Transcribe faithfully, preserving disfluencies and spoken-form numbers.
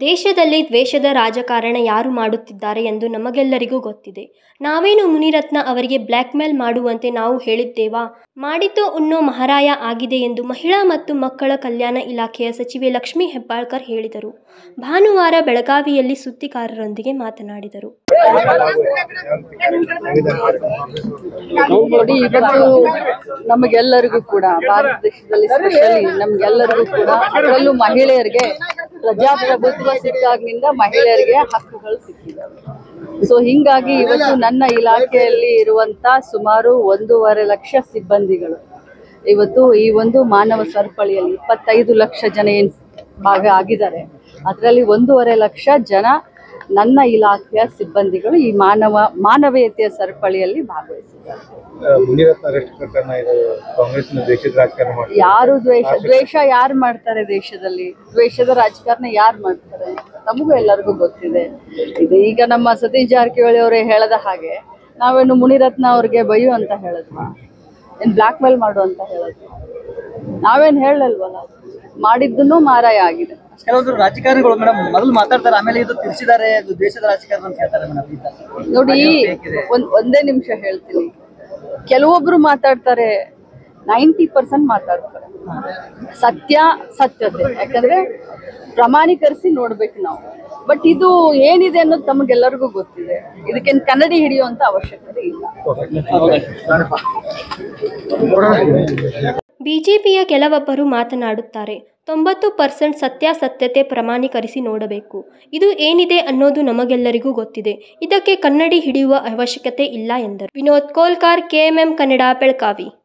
ದೇಶದಲ್ಲಿ ದ್ವೇಷದ ರಾಜಕಾರಣ ಯಾರು ಮಾಡುತ್ತಿದ್ದಾರೆ ಎಂದು ನಮಗೆಲ್ಲರಿಗೂ ಗೊತ್ತಿದೆ. ನಾವೇನು ಮುನಿರತ್ನ ಅವರಿಗೆ ಬ್ಲ್ಯಾಕ್ ಮೇಲ್ ಮಾಡುವಂತೆ ನಾವು ಹೇಳಿದ್ದೇವಾ? ಮಾಡಿದ್ದೋ ಉಣ್ಣೋ ಮಹಾರಾಯ ಆಗಿದೆ ಎಂದು ಮಹಿಳಾ ಮತ್ತು ಮಕ್ಕಳ ಕಲ್ಯಾಣ ಇಲಾಖೆಯ ಸಚಿವೆ ಲಕ್ಷ್ಮೀ ಹೆಬ್ಬಾಳ್ಕರ್ ಹೇಳಿದರು. ಭಾನುವಾರ ಬೆಳಗಾವಿಯಲ್ಲಿ ಸುದ್ದಿಗಾರರೊಂದಿಗೆ ಮಾತನಾಡಿದರು. ನೋಡಿ, ಇವತ್ತು ನಮಗೆಲ್ಲರಿಗೂ ಕೂಡ ಭಾರತ ದೇಶದಲ್ಲಿ ಸ್ಪೆಷಲಿ ನಮ್ಗೆಲ್ಲರಿಗೂ ಕೂಡ ಅದರಲ್ಲೂ ಮಹಿಳೆಯರಿಗೆ ಪ್ರಜಾಪ್ರಭುತ್ವ ಸಿಕ್ಕಾಗಿನಿಂದ ಮಹಿಳೆಯರಿಗೆ ಹಕ್ಕುಗಳು ಸಿಕ್ಕಿದ್ದಾವೆ. ಸೊ ಹಿಂಗಾಗಿ ಇವತ್ತು ನನ್ನ ಇಲಾಖೆಯಲ್ಲಿ ಇರುವಂತ ಸುಮಾರು ಒಂದೂವರೆ ಲಕ್ಷ ಸಿಬ್ಬಂದಿಗಳು ಇವತ್ತು ಈ ಒಂದು ಮಾನವ ಸರಪಳಿಯಲ್ಲಿ ಇಪ್ಪತ್ತೈದು ಲಕ್ಷ ಜನ ಏನ್ ಭಾಗ ಆಗಿದ್ದಾರೆ, ಅದರಲ್ಲಿ ಒಂದೂವರೆ ಲಕ್ಷ ಜನ ನನ್ನ ಇಲಾಖೆಯ ಸಿಬ್ಬಂದಿಗಳು ಈ ಮಾನವ ಮಾನವೀಯತೆಯ ಸರಪಳಿಯಲ್ಲಿ ಭಾಗವಹಿಸಿದ್ದಾರೆ. ಯಾರು ದ್ವೇಷ ದ್ವೇಷ ಯಾರು ಮಾಡ್ತಾರೆ ದೇಶದಲ್ಲಿ? ದ್ವೇಷದ ರಾಜಕಾರಣ ಯಾರು ಮಾಡ್ತಾರೆ? ನಮಗೂ ಎಲ್ಲರಿಗೂ ಗೊತ್ತಿದೆ ಇದು. ಈಗ ನಮ್ಮ ಸತೀಶ್ ಜಾರಕಿಹೊಳಿ ಅವರೇ ಹೇಳದ ಹಾಗೆ ನಾವೇನು ಮುನಿರತ್ನ ಅವ್ರಿಗೆ ಬೈಯು ಅಂತ ಹೇಳಿದ್ವಾ? ಏನ್ ಬ್ಲ್ಯಾಕ್ ಮೇಲ್ ಮಾಡು ಅಂತ ಹೇಳಿದ್ವಾ? ನಾವೇನ್ ಹೇಳಲ್ವಲ್ಲ, ಮಾಡಿದ್ದನ್ನು ಮಾರಾಯ ಆಗಿದೆ. ಕೆಲವೊಂದು ರಾಜಕಾರಣಿಗಳು ಮೇಡಮ್ ಮೊದಲು ಮಾತಾಡ್ತಾರೆ, ಆಮೇಲೆ ಇದು ತಿರ್ಸಿದ್ದಾರೆ, ಇದು ದೇಶದ ರಾಜಕಾರಣ ಅಂತ ಹೇಳ್ತಾರೆ ಮೇಡಮ್. ನೋಡಿ, ಒಂದ್ ಒಂದೇ ನಿಮಿಷ ಹೇಳ್ತೀನಿ. ಕೆಲವೊಬ್ರು ಮಾತಾಡ್ತಾರೆ, ನೈಂಟಿ ಪರ್ಸೆಂಟ್ ಮಾತಾಡ್ತಾರೆ ಸತ್ಯ ಸತ್ಯತೆ, ಯಾಕಂದ್ರೆ ಪ್ರಮಾಣೀಕರಿಸಿ ನೋಡ್ಬೇಕು ನಾವು. ಬಟ್ ಇದು ಏನಿದೆ ಅನ್ನೋದು ತಮಗೆಲ್ಲರಿಗೂ ಗೊತ್ತಿದೆ. ಇದಕ್ಕೇನು ಕನ್ನಡಿ ಹಿಡಿಯುವಂತ ಅವಶ್ಯಕತೆ ಇಲ್ಲ. ಬಿಜೆಪಿಯ ಕೆಲವೊಬ್ಬರು ಮಾತನಾಡುತ್ತಾರೆ, ತೊಂಬತ್ತು ಪರ್ಸೆಂಟ್ ಸತ್ಯಾಸತ್ಯತೆ ಪ್ರಮಾಣೀಕರಿಸಿ ನೋಡಬೇಕು. ಇದು ಏನಿದೆ ಅನ್ನೋದು ನಮಗೆಲ್ಲರಿಗೂ ಗೊತ್ತಿದೆ. ಇದಕ್ಕೆ ಕನ್ನಡಿ ಹಿಡಿಯುವ ಅವಶ್ಯಕತೆ ಇಲ್ಲ ಎಂದರು. ವಿನೋದ್ ಕೋಲ್ಕಾರ್, ಕೆಎಂಎಂ ಕನ್ನಡ, ಬೆಳಗಾವಿ.